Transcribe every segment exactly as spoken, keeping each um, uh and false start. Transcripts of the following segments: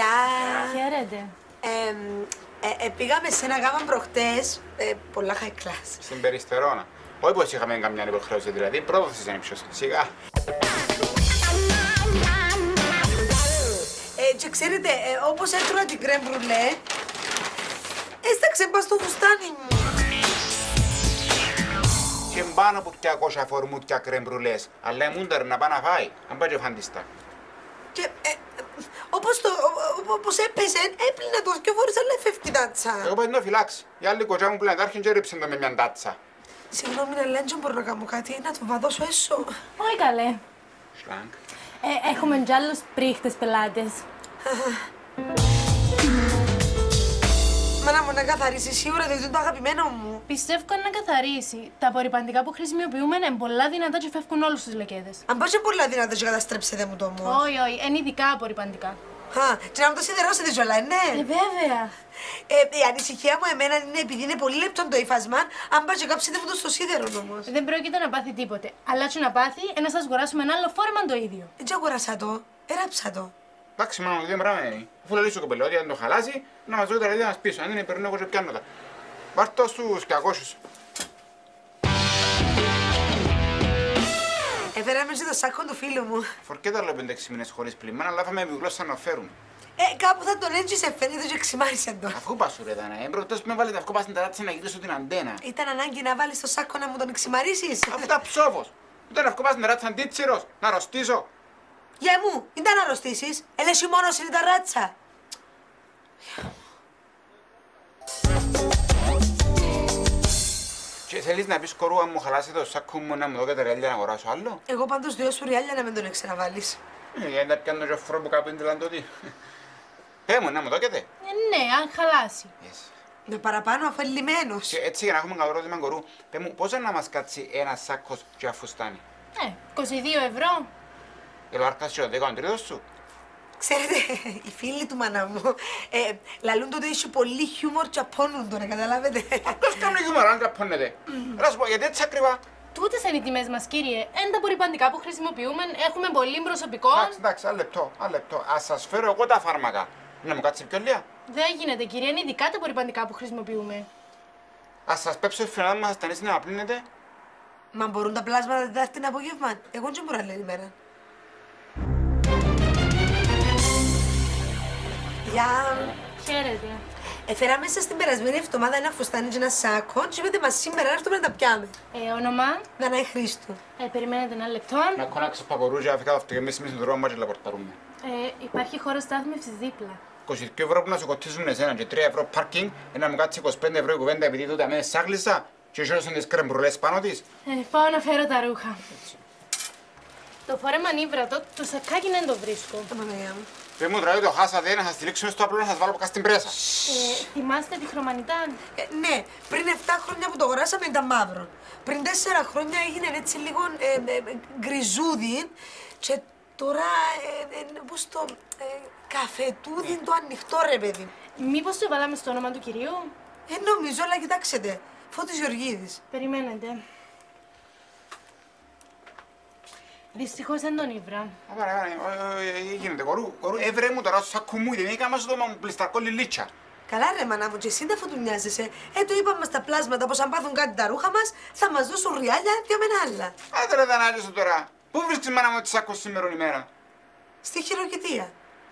Γεια. Χαίρετε. Ε, ε, ε, πήγαμε σε ένα γάμα προχτές, ε, πολλά high class. Στην Περιστερώνα. Όχι πως είχαμε καμιά υποχρέωση, δηλαδή πρόδοση δεν ύψωσε. Σιγά. Ε, και ξέρετε, ε, όπως έτρωα την κρέμ μπρουλέ, έσταξε μπας στο φουστάνι μου. Και πάνω από διακόσια φορμούτια κρέμ μπρουλές, αλλά η μούνταρ να πάει να φάει, αν πάει και φαντιστά. Και ε, ε, όπως, το, ο, όπως έπεσε, έπλυνα το και φορές, αλλά έφευκε η τάτσα. Εγώ πάει να φυλάξει. Η άλλη κοτσιά μου πλέον άρχιν και ρίψαν το με μια τάτσα. Συγγνώμη, αλλά δεν μπορώ να κάνω κάτι, να το βαδώσω έσω. Όχι καλέ. Σλάνκ. Ε, έχουμε κι άλλους πρίχτες πελάτες. Μάνα μου, να καθαρίσει σίγουρα, διότι είναι το αγαπημένο μου. Πιστεύω να καθαρίσει. Τα απορριπαντικά που χρησιμοποιούμε είναι πολλά δυνατά και φεύγουν όλους τους λεκέδες. Αν πάω και πολλά δυνατά και καταστρέψετε μου το όμως. Όχι, όχι, είναι ειδικά απορριπαντικά. Α, και να μου το σιδερώσετε κιόλα, ναι. Ε, βέβαια. Ε, η ανησυχία μου εμένα είναι επειδή είναι πολύ λεπτό το ύφασμα, αν πάει και κάψετε μου το στο σίδερο όμως. Δεν πρόκειται να πάθει τίποτε. Αλλά και να πάθει, ε, να σας αγοράσουμε ένα άλλο φόρμα το ίδιο. Έτσι αγοράσα το, έραψα το. Εντάξει, μάνα μου, δύο πράγματα είναι. Αφού λέει στο κοπελό ότι αν το χαλάσει, να μας δώσει τα ρελίδια μας πίσω. Αν είναι περνώ εγώ και πιάνω τα. Βάρ' το στους διακόσιους. Έφεραμε και το σάκο του φίλου μου. Φορκέτα λέω πέντε έξι μήνες χωρίς πλημμένα, αλλά φάμε με γλώσσα να φέρουν. Ε, κάπου θα τον έτσι σε φαίνεται και ξημάρισε το. Αφού πας σου ρε δάνα, ε, πρώτος που με βάλετε αυκό πας στην ταράτσα να γυρίσω την αντένα. Ήταν ανάγκη να βάλεις το σάκο να μου τον ξημαρίσεις. Αφού ήταν ψόφος. Ήταν αυκό πας στην ταράτσα αντίτσιρος, να αρρωστήσω. Γεια μου, ήταν να αρρωστήσεις. Ελέσαι μόνος είναι τα ράτσα. Και θέλεις να πεις κορού αν μου χαλάσει το σάκο μου να μου δω κατερέλια να αγοράσω άλλο. Εγώ πάντως δύο σουριάλια να μην τον ξαναβάλεις. Ε, για να πιάνω και φρό που κάπου είναι τηλαντωτή. Πέ μου, να μου δώκετε. Ε, ναι, αν χαλάσει. Yes. Με παραπάνω αφού είναι λιμένος. Και έτσι για να έχουμε καλό ερώτημα κορού, πέ μου πόσα να μας κάτσει ένα σάκος και αφουστάνει. Ε, είκοσι δύο ευρώ. Και λάρκας και ο δέκα ο τρίτος σου. Ξέρετε, οι φίλοι του μάνα μου ε, λαλούν το ότι έχει πολύ χιούμορ και απώνουν τώρα, καταλάβετε. Πώς κάνουν χιούμορ αν καπώνετε. Να σου πω γιατί έτσι ακριβά. Τούτες είναι οι τιμές μας, κύριε. Εν τα απορριπαντικά που χρησιμοποιούμε, έχουμε πολύ προσωπικό. Εντάξει, εντάξει, ένα λεπτό, ένα λεπτό. Ας σας φέρω εγώ τα φάρμακα. Να μου κάτσει πιο λίγα. Δεν γίνεται, κύριε, είναι ειδικά τα απορριπαντικά που χρησιμοποιούμε. Ας σας πέψω η φρενάδα μας ασθενείς να πλύνετε. Μα μπορούν τα πλάσματα την Τετάρτη απόγευμα. Εγώ δεν μπορώ να λένε ημέρα. Γεια. Χαίρετε. Έφερα μέσα στην περασμένη εβδομάδα ένα φουστάνι και ένα σάκο και είπατε μας σήμερα να έρθουμε να τα πιάμε. Ε, όνομα. Δανάη Χρήστου. Ε, περιμένετε ένα λεπτό. Να κονάξω πακορούζια, αφήκα το αυτοκίνητο εμείς με τον δρόμο μας και λαπορταρούμε. Ε, υπάρχει χώρο στάθμευσης δίπλα. είκοσι δύο ευρώ που να σου κοστίσουν εσένα και τρία ευρώ πάρκινγκ, να μου κάτσει είκοσι πέντε ευρώ η κουβέντα επειδή τούτα με σάγλισσα και σώσαν τις κρεμπρουλές πάνω της. Ε, πάω να φέρω τα ρούχα. Το φόρεμα ανίβρατο, το σακάκι δεν το βρίσκω. Τα Παναγιά μου. Πες μου τώρα το χάσατε να σας στηρίξουμε στο απλό να σας βάλω από κάτω στην πρέσα. Ε, θυμάστε τη χρωμανιτάν. Ε, ναι, πριν επτά χρόνια που το αγοράσαμε ήταν μαύρο. Πριν τέσσερα χρόνια έγινε έτσι λίγο ε, ε, ε, γκριζούδι και τώρα ε, ε, πώς το ε, καφετούδι το ανοιχτό ρε παιδί. Μήπως το βάλαμε στο όνομα του κυρίου. Ε, νομίζω, αλλά κοιτάξτε, Φώτης Γεωργίδης. Περιμένετε. Δυστυχώς δεν τον ήβρα. Άρα, άρα, γίνεται κορού, κορού, έβρε μου τώρα στο σάκου μου, δεν έκανα στο δώμα μου πλισταρκό λιλίτσα. Καλά ρε μανά μου, και εσύ αφού του μοιάζεσαι. Ε, το είπαμε στα πλάσματα πως αν πάθουν κάτι τα ρούχα μας, θα μας δώσουν ριάλια δυο μεν άλλα. Άντε ρε δανάγεσαι τώρα, πού βρίσκεις μάνα μου τη σάκο σήμερα ημέρα. Στη χειροκητία.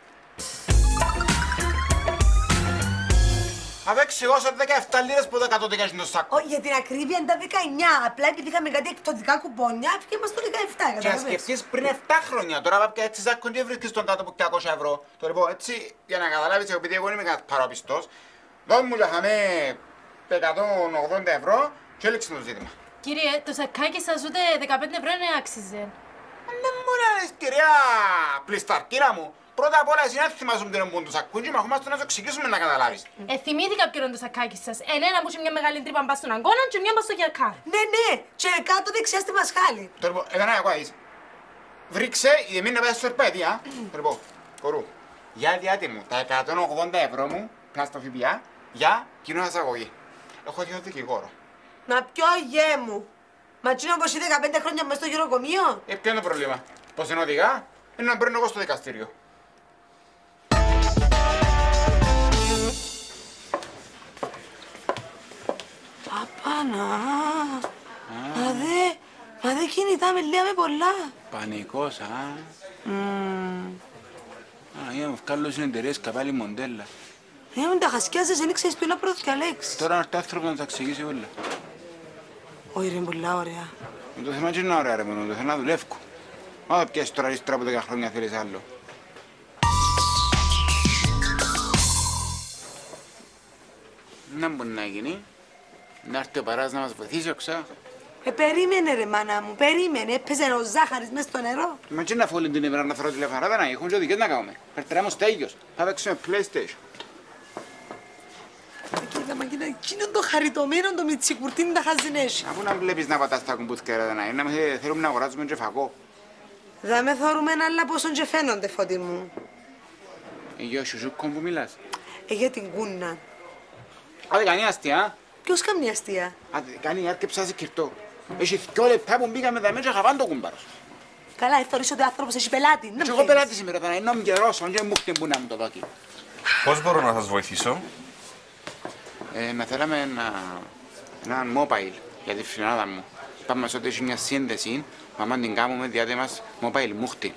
Αφού εξηγώσω δεκαεπτά λίρες που δέκα τότε το σάκο. Ω, για την ακρίβεια είναι τα δεκαεννιά. Απλά επειδή είχαμε κάτι εκπτωτικά κουπόνια, και είμαστε το δεκαεπτά. Και να σκεφτείς πριν επτά χρόνια, τώρα πάπια έτσι σάκο και βρίσκεις τον κάτω από διακόσια ευρώ. Το λοιπόν έτσι, για να καταλάβεις, επειδή εγώ είμαι κάτι παραπιστός, δώσ' μου για χαμέ εκατόν ογδόντα ευρώ και έλεξε το ζήτημα. Κύριε, το σακάκι σας ούτε δεκαπέντε ευρώ δεν άξιζε. Ναι μου λες κυρία πλισταρκίνα μου. Πρώτα απ' όλα εσύ να θυμάσαι τον εμπούν του σακούν και μαχόμαστε να σου εξηγήσουμε να καταλάβεις. Ε, θυμήθηκα ποιον είναι το σακάκι σας. Ένα που είχε μια μεγάλη τρύπα μπας στον αγκώνα και μια μπας στο γερκά. Ναι, ναι, και κάτω δεξιά στη μασχάλη. Το λοιπόν, έκανα εγώ άις. Βρήξε η εμείς να πάει στο ερπέδι, α. Το λοιπόν, κορού. Για διάτι μου, τα εκατόν ογδόντα ευρώ μου, πλάς το ΦΠΑ, για κοινωνία εισαγωγή. Έχω δύο δικηγόρο. Μα ποιο γε μου. Μα τσίνο πως είσαι δεκαπέντε χρόνια μες στο γυροκομείο. Ε, ποιο είναι το πρόβλημα. Πως είναι οδηγά, είναι να παίρνω εγώ στο δικαστήριο. Πανά. Μα δε, μα δε κινητά με λέει με πολλά. Πανικός, α. Μμμ. Α, για να μου βγάλω στην εταιρεία καπάλι μοντέλα. Ε, μην τα χασκιάζεις, δεν ξέρεις ποιο να προδιαλέξεις. Τώρα έρθει άνθρωπος να τα εξηγήσει όλα. Όχι ρε, είναι πολλά ωραία. Το θέμα και είναι ωραία ρε μόνο, το θέλω να δουλεύω. Μα πιάσεις τώρα ύστερα από δέκα χρόνια θέλεις άλλο. Να μπορεί να γίνει. Να έρθει ο παράς να μας βοηθήσει οξά. Ε, περίμενε ρε μάνα μου, περίμενε. Έπαιζε ο ζάχαρης μες στο νερό. Μα και να φόλουν την ημέρα να φέρω τηλέφωνα, δεν έχουν και οδικές να κάνουμε. Περτεράμε τέλειος. Θα παίξουμε PlayStation. Κοίτα, μα κοίτα, εκείνον το χαριτωμένο το μιτσικουρτίνι τα χαζινέσαι. Αφού να βλέπεις να πατάς τα κουμπούθηκια ρε να είναι, να με θέλουμε να αγοράζουμε και φαγό. Θα με θωρούμε αλλά πόσο και φαίνονται, Φώτη μου. Ε, για σουζούκο που μιλάς. Ε, για την κούνα. Άντε κάνει αστεία. Ποιος κάνει αστεία. Άντε κάνει άρκε ψάσει κυρτό. Έχει δυο λεπτά που μπήκαμε τα μέτρα χαβάν το κουμπάρος. Καλά, ευθωρείς ότι ο άνθρωπος έχει πελάτη. Και εγώ πελάτη σήμερα, θα είναι καιρός, αν και μου χτυ που να μου το δώσει. Πώς μπορώ να σας βοηθήσω? Ε, να θέλαμε ένα, ένα mobile για τη φιλενάδα μου. Πάμε μας ότι έχει μια σύνδεση, άμα την κάνουμε διάτε μας mobile μούχτη.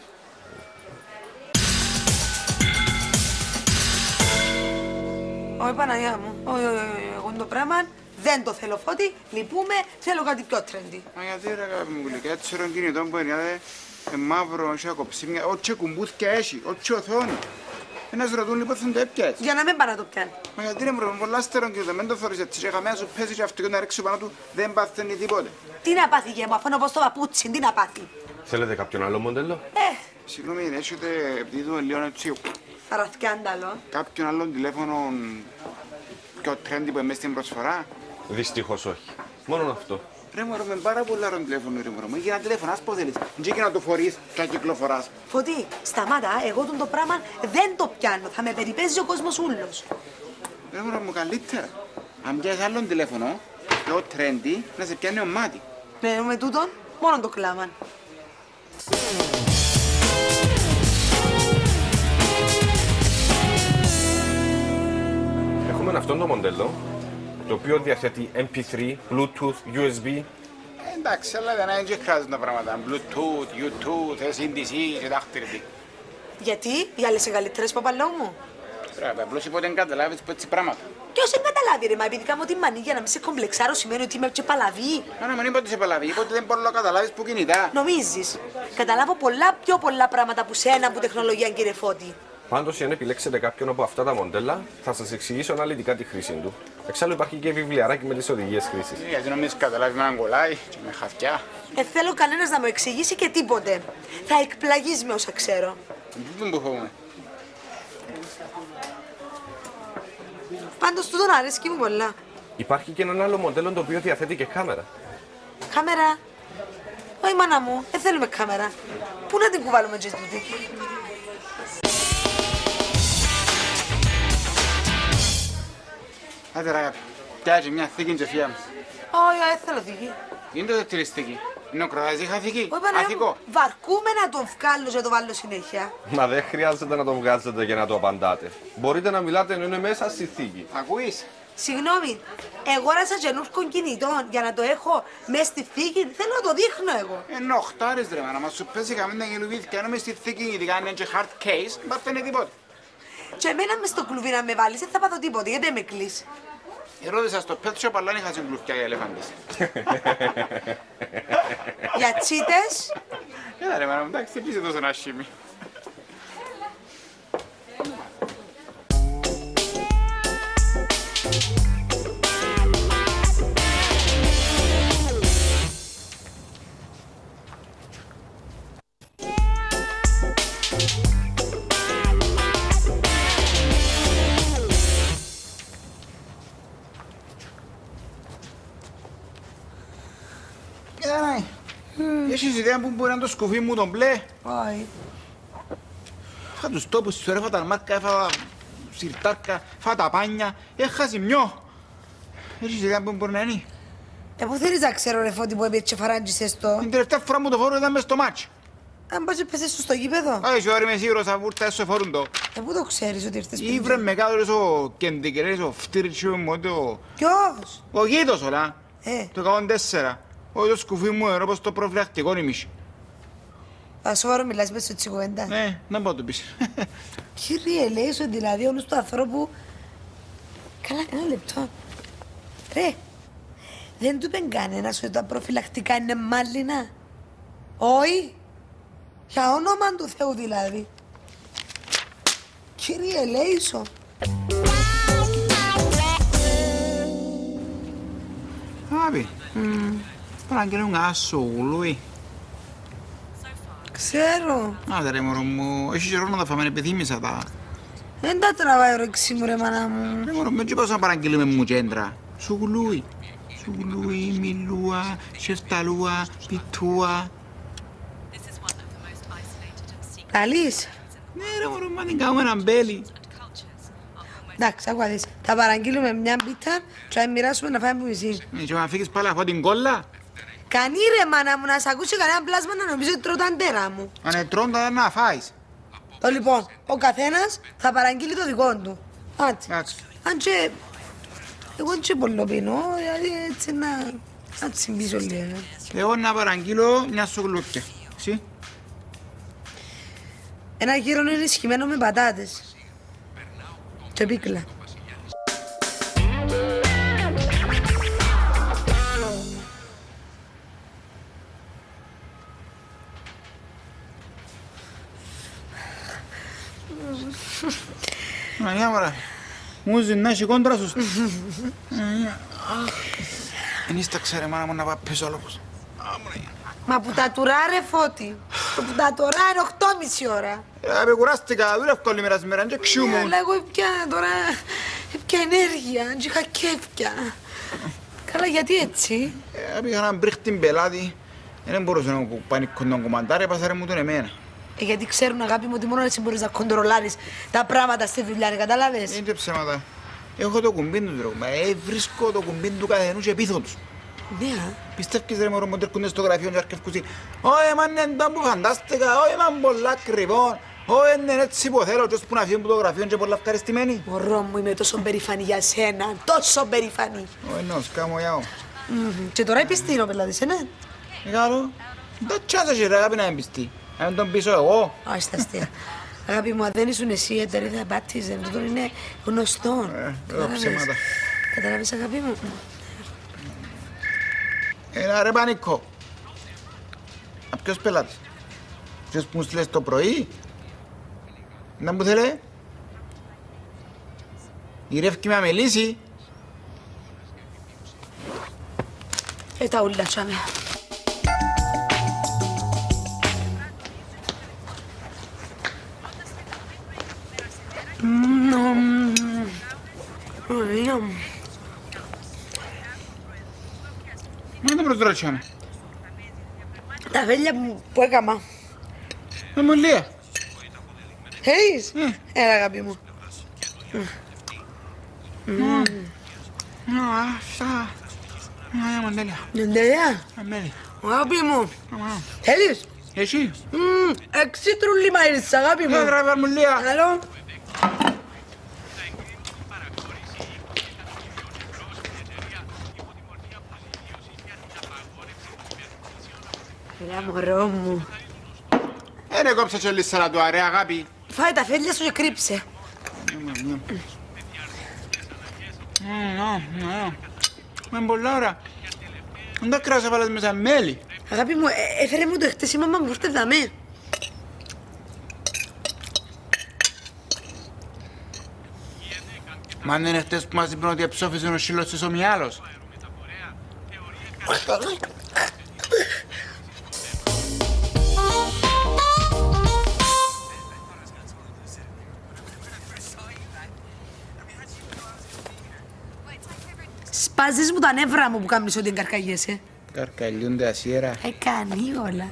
Όχι Παναγιά μου, όχι, όχι, όχι, εγώ το πράγμα δεν το θέλω Φώτη, λυπούμε, θέλω κάτι πιο τρέντι. Μα γιατί ρε αγάπη μου γλυκά, έτσι ρε κινητό που είναι μαύρο, έχει ακοψίμια, ό,τι κουμπούθηκια έχει, ό,τι οθόνη. Ένας ρωτούν λοιπόν θα το έπιας. Για να μην πάει να το πιάνει. Μα γιατί ρε μου, πολλά στερόν κινητό, μην το θωρείς έτσι και χαμένα σου πέσει και αυτό και να ρίξει πάνω του, δεν πάθαινε τίποτε. Τι να πάθει γε μου, αφού είναι όπως το παπούτσι, τι να πάθει. Θέλετε κάποιον άλλο μοντέλο? Ε, Συγγνώμη, έχετε, επειδή δούμε λίγο έτσι, παραθκιάνταλο. κάποιον άλλον τηλέφωνο πιο trendy που είμαι στην προσφορά. Δυστυχώς όχι. Μόνο αυτό. Ρε μωρό, με πάρα πολλά ρον τηλέφωνο ρε μωρό, μου για να τηλέφωνας πως θέλεις. Και να το φορείς και να κυκλοφοράς. Φωτή, σταμάτα, εγώ τον το πράγμα δεν το πιάνω, θα με περιπέζει ο κόσμος ούλος. Ρε μωρό μου καλύτερα. Αν πιάσεις άλλον τηλέφωνο, πιο trendy, να σε πιάνει ο μάτι. Ναι, με τούτον, μόνο το κλάμαν. Έχουμε αυτό το μοντέλο, το οποίο διαθέτει εμ πι θρι, Bluetooth, γιου ες μπι. Εντάξει, αλλά δεν είναι χρειάζονται τα πράγματα. Bluetooth, YouTube, σι ντι σι και δάχτυρι. Γιατί, οι άλλες είναι καλύτερες παπαλό μου. Ρε, απλώς είπα ότι δεν καταλάβεις που έτσι πράγματα. Ποιος δεν καταλάβει ρε, μα επειδή κάνω τη μανή για να μην σε κομπλεξάρω σημαίνει ότι είμαι και παλαβή. Μα να μην είπα ότι σε παλαβή, είπα ότι δεν μπορώ να καταλάβεις που κινητά. Νομίζεις. Καταλάβω πολλά πιο πολλά πράγματα που σένα που τεχνολογία κύριε Φώτη. Πάντως, αν επιλέξετε κάποιον από αυτά τα μοντέλα, θα σας εξηγήσω αναλυτικά τη χρήση του. Εξάλλου, υπάρχει και βιβλιαράκι με τις οδηγίες χρήσης. Γιατί νομίζεις καταλάβει με έναν κολλάι και με χαρτιά. Ε, θέλω κανένας να μου εξηγήσει και τίποτε. Θα εκπλαγείς με όσα ξέρω. Δεν που φοβούμαι. Πάντως τούτον αρέσκει μου πολλά. Υπάρχει και ένα άλλο μοντέλο το οποίο διαθέτει και κάμερα. Κάμερα. Όχι μάνα μου, δεν θέλουμε κάμερα. Πού να την κουβάλουμε και τούτη. Άντε ρε αγάπη, πιάζει μια θήκη και φιά μου. Όχι, δεν θέλω θήκη. Είναι το τριστική. Είναι ο κροτάζης είχα θήκη. Όχι Παναγιά μου, Αθήκο. βαρκούμε να τον βγάλω και να το βάλω συνέχεια. Μα δεν χρειάζεται να το βγάζετε για να το απαντάτε. Μπορείτε να μιλάτε ενώ είναι μέσα στη θήκη. Ακούεις. Συγγνώμη, αγόρασα καινούργιο κινητό για να το έχω μέσα στη θήκη. Θέλω να το δείχνω εγώ. Ενώ οχτάρες ρε μάνα, μας σου πέσει καμία γελουβίδια, ενώ μες στη θήκη ειδικά αν είναι και hard case, δεν παθαίνει τίποτε. Και εμένα μες στο κλουβί να με βάλεις, δεν θα πάθω τίποτε, γιατί δεν με κλείς. Ρώτησα στο pet shop, αλλά δεν είχα συγκλουφκιά για ελεφάντες. Για τσίτες. Έλα ρε μάνα μου, εντάξει, τι είσαι τόσο να σχήμη. Έχεις ιδέα που μπορεί να το σκουφί μου τον μπλε. Όχι. Φά τους τόπους σου, έφα τα αρμάτια, έφα σιρτάρκα, έφα τα πάνια, έχα ζημιό. Έχεις ιδέα που μπορεί να είναι. Ε, πού θέλεις να ξέρω ρε Φώτη που έπιε και φαράντζησες το. Την τελευταία φορά μου το φόρο ήταν μες στο μάτσο. Αν πας και πέσες σου στο γήπεδο. Όχι, ώρα είμαι σίγουρος θα βούρτα έσω φορούν το. Ε, πού το ξέρεις ότι ήρθες Ή βρε με κάτω ο κεντικερές, ο φτύριτσιο μου, ο... Ποιος. Ο γείτος όλα. Ε. Το εκατόν τέσσερα. Όχι το σκουφί μου era όπως το προφυλακτικό ημίση. Ασόρο μιλάς μες έτσι κουβέντα. Ναι, να πω το πεις. Κύριε, λέει σου δηλαδή όλους του ανθρώπου... Καλά, ένα λεπτό. Ρε, δεν του είπε κανένας ότι τα προφυλακτικά είναι μάλινα. Όχι. Για όνομα του Θεού δηλαδή. Κύριε, λέει σου. Άπη, παραγγέλνουν άσο γουλούι. Ξέρω. Άντε ρε μωρό μου, έχει καιρό να τα φάμε, επιθύμησα τα. Δεν τα τραβάει όρεξη μου ρε μάνα μου. Ρε μωρό μου, έτσι πώς να παραγγείλουμε μου κέντρα. Σου γουλούι. Σου γουλούι, μιλούα, σεφταλούα, πιτούα. Καλής. Ναι ρε μωρό μου, αν την κάνουμε έναν μπέλι. Εντάξει, άκουα δεις. Θα παραγγείλουμε μια μπίτα και θα μοιράσουμε να φάμε μισή. Ναι, και να φύγεις πάλι από την κόλλα. Κανεί ρε μάνα μου να σ' ακούσει κανένα πλάσμα να νομίζω ότι τρώω τα αντέρα μου. Αν ετρώντας να φάεις. Το λοιπόν, ο καθένας θα παραγγείλει το δικό του. Άτσι. Εντάξει. Αν και... Εγώ δεν και πολύ πίνω, δηλαδή έτσι να... Να τσιμπήσω λίγο. Εγώ να παραγγείλω μια σουκλούκια. Εσύ. Ένα γύρο ενισχυμένο με πατάτες. Και πίκλα. Μανιά μωρά. Μου ζηνάσει κόντρα σου. Εν ίσταξε ρε μάνα μου να πάω πίσω όλος. Μα που τα τουρά ρε Φώτη. Το που τα τουρά είναι οχτώ ώρα. Ε, κουράστηκα, δουλεύω όλη μέρα σήμερα, και ξιούμουν. Αλλά εγώ πια τώρα... Πια ενέργεια, και είχα κέφια. Καλά, γιατί έτσι. Ε, πήγα να μπρίχτην πελάτη. Δεν μπορούσα να πανικώ τον κομμαντάρι, έπασα ρε μου τον εμένα. Ε, γιατί ξέρουν αγάπη μου ότι μόνο έτσι μπορείς να κοντρολάρεις τα πράγματα στη δουλειά, κατάλαβες. Είναι και ψέματα. Έχω το κουμπί του τρόπο, ε, βρίσκω το κουμπί του καθενού και πείθω τους. Ναι, α. Πιστεύεις ρε μωρό μου έρχονται στο γραφείο και αρκευκούσι. Όχι μαν είναι το που φαντάστηκα, όχι μαν πολλά ακριβό. Όχι είναι έτσι που θέλω και που να φύγουν από το γραφείο και πολλά ευχαριστημένοι. Μωρό μου, είμαι τόσο περήφανη για σένα, τόσο περήφανη. Όχι νο, σκάμω γιάω. Και τώρα επιστήνω πελάτης, ναι. Μεγάλο, δεν τσάσαι ρε αγάπη να εμπιστεί. Να μην τον πείσω εγώ. Όχι τα αστεία. Αγάπη μου, αν δεν ήσουν εσύ, η εταιρεία θα μπάτιζε. Τούτον είναι γνωστό. Ε, εδώ ψέματα. Καταλάβεις αγάπη μου. Ένα ρε πανικό. Α, ποιος πελάτης. Ποιος που μου στείλες το πρωί. Να μου θέλε. Γυρεύκει με αμελήσει. Ε, τα ούλα τσάμε. Μα δεν προσδρότσαμε. Τα βέλια που έκαμα. Με μολία. Θέλεις? Έλα αγάπη μου. Αυτά. Μια μοντέλια. Νεντέλια. Αμέλη. Αγάπη μου. Θέλεις? Εσύ. Έξι τρουλί μαΐρις αγάπη μου. Δεν τραβά μολία. Άλλο. Έλα μωρό μου. Ε, κόψα και λύσσαρα του αρέ αγάπη. Φάει τα φέλια σου και κρύψε. Με πολλά ώρα. Δεν τα κράζα βάλες μέσα μέλι. Αγάπη μου, ε, έφερε μου το χτες η μάμα μου, ήρθε δαμέ. Μα αν είναι χτες που μας είπαν ότι εψόφιζε ο σύλλος της ο Μιάλος. Σπάζεις μου τα νεύρα μου που κάνεις ότι εγκαρκαγιέσαι. Καρκαλιούνται ασίερα. Ε, κάνει όλα.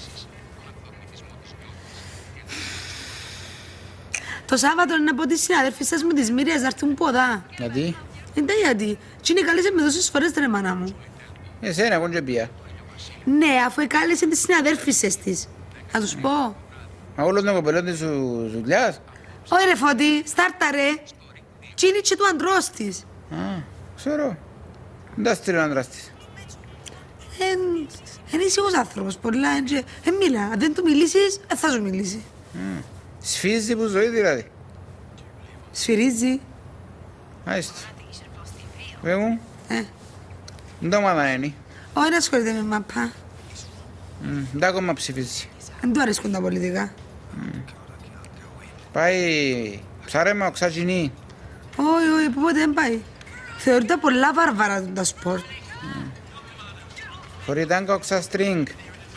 Το Σάββατο είναι να πω τις συναδέρφισσες μου της Μύριας να έρθουν ποδά. Γιατί? Δεν τα γιατί. Τι είναι καλές με τόσες φορές ρε μάνα μου. Εσένα εγώ και πια. Ναι, αφού εκάλεσε τις συναδέρφισσες της. Θα τους πω. Μα όλος τον κοπελόν της σου δουλειάς. Όχι ρε Φώτη, στάρτα ρε. Τι είναι και του αντρός της. Α, ξέρω. Δεν τα στείλει ο άντρας της. Είναι ήσυχος άνθρωπος, πολλά, δεν μιλά. Αν δεν του μιλήσεις, δεν θα σου μιλήσει. Σφίζει που ζωή δηλαδή. Σφυρίζει. Μάλιστα. Βέβαια μου, Ε, δεν το μάνα είναι. όχι να ασχολείται με μαπά. Δεν ακόμα ψηφίζει. Δεν του αρέσκουν τα πολιτικά. Πάει ψάρεμα οξαγινή. Όχι, όχι, που πότε δεν πάει. Θεωρείται πολλά βάρβαρα τα σπορ. Χωρί τάγκα οξαστρίνγκ.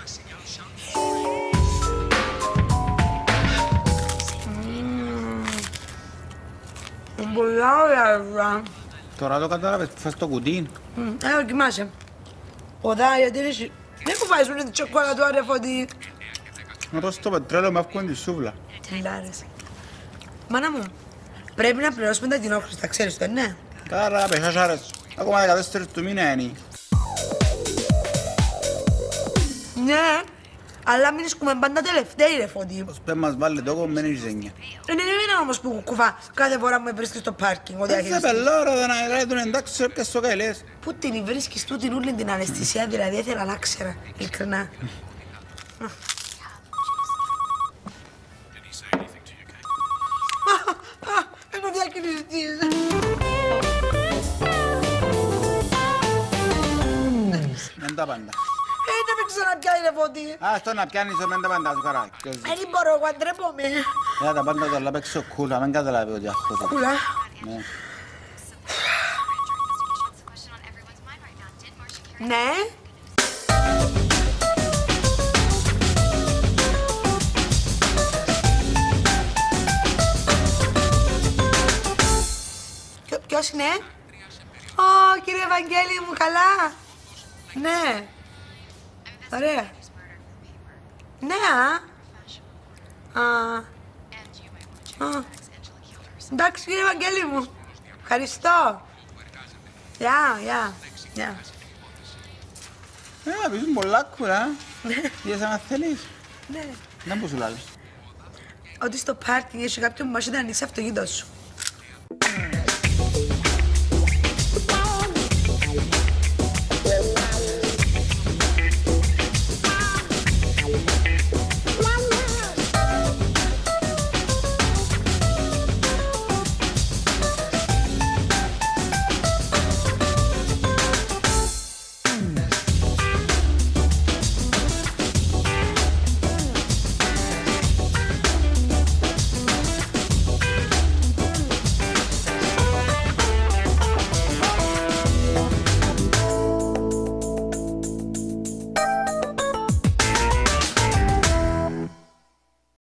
Πολλά ωραία, βέβαια. Τώρα το κατάλαβες που φας το κουτί. Ε, δοκιμάσαι. Οδά, γιατί είναι... Δεν μου βάζουν τη τσοκόλα του αρεφόντι. Να το στο πετρέλαιο με αυκούν τη σούβλα. Λάρες. Μάνα μου, πρέπει να πληρώσουμε τα κοινόχρηστα, ξέρεις το, ναι. Κάρα, πεχάσαρες. Ακόμα δεκατέσσερις του μήνα είναι. Ναι, αλλά μην σκούμε πάντα τελευταίοι ρε φόντι. Ως πέ μας βάλει το κομμένη ζένια. Είναι εμένα όμως που κουβά κάθε φορά που με βρίσκεις στο πάρκινγκ, ο Δεν σε διαχειριστής. πελώ ρε, δεν αγράει εντάξει σε έπιας στο καηλές. Πού την βρίσκεις τούτην ούλην την αναισθησία, δηλαδή ήθελα να ξέρα, ειλικρινά. Είναι ο διακινητής. Μεν τα πάντα. Ε, να με ξαναπιάει ρε φόντι. Α, στο να πιάνεις μεν τα πάντα σου καρά. Ε, δεν μπορώ, εγώ αντρέπομαι. Για τα πάντα το λάπεξε ο κούλα, μην καταλάβει ότι αυτό. Κουλά. Ναι. Ναι. Ποιο- Ποιος είναι? Ω, κύριε Ευαγγέλη μου, καλά. Ναι. Ωραία. Ναι, α. Α. Α. Εντάξει, κύριε Ευαγγέλη μου. Ευχαριστώ. Γεια, γεια, γεια. Ε, να πεις πολλά κουρά. Είδες άμα θέλεις. Ναι. Δεν που σου λάλλει. Ότι στο πάρκινγκ έχει κάποιον που μας ήταν ανοίξει αυτοκίνητο σου.